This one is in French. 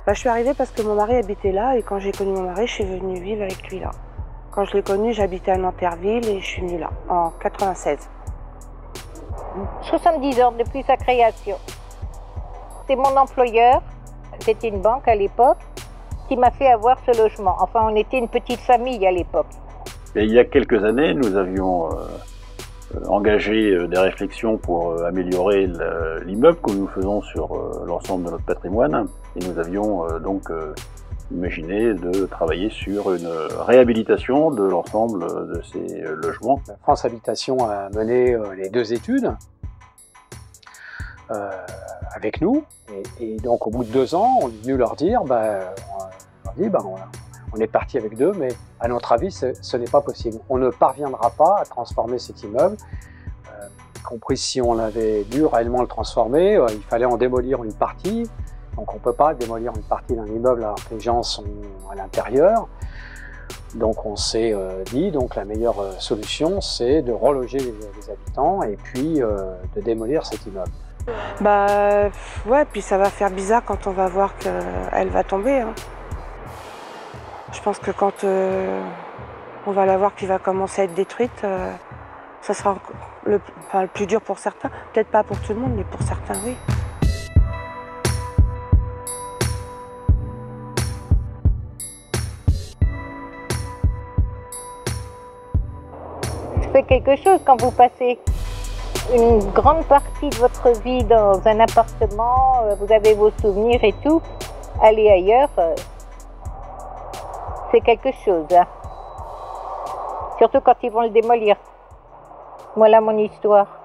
Je suis arrivée parce que mon mari habitait là et quand j'ai connu mon mari, je suis venue vivre avec lui là. Quand je l'ai connu, j'habitais à Nanterville et je suis venue là, en 96. 70 ans depuis sa création. C'est mon employeur, c'était une banque à l'époque, qui m'a fait avoir ce logement. Enfin, on était une petite famille à l'époque. Il y a quelques années, nous avions engagé des réflexions pour améliorer l'immeuble que nous faisons sur l'ensemble de notre patrimoine. Et nous avions donc imaginé de travailler sur une réhabilitation de l'ensemble de ces logements. France Habitation a mené les 2 études avec nous. Et donc au bout de 2 ans, on est venu leur dire, on est parti avec 2, mais à notre avis, ce n'est pas possible. On ne parviendra pas à transformer cet immeuble, compris si on avait dû réellement le transformer, il fallait en démolir une partie. Donc on ne peut pas démolir une partie d'un immeuble alors que les gens sont à l'intérieur. Donc on s'est dit, donc la meilleure solution, c'est de reloger les habitants et puis de démolir cet immeuble. Ouais, puis ça va faire bizarre quand on va voir qu'elle va tomber. Hein. Je pense que quand on va la voir qui va commencer à être détruite, ça sera le plus dur pour certains. Peut-être pas pour tout le monde, mais pour certains, oui. Je fais quelque chose quand vous passez une grande partie de votre vie dans un appartement, vous avez vos souvenirs et tout, aller ailleurs, c'est quelque chose. Hein. Surtout quand ils vont le démolir. Voilà mon histoire.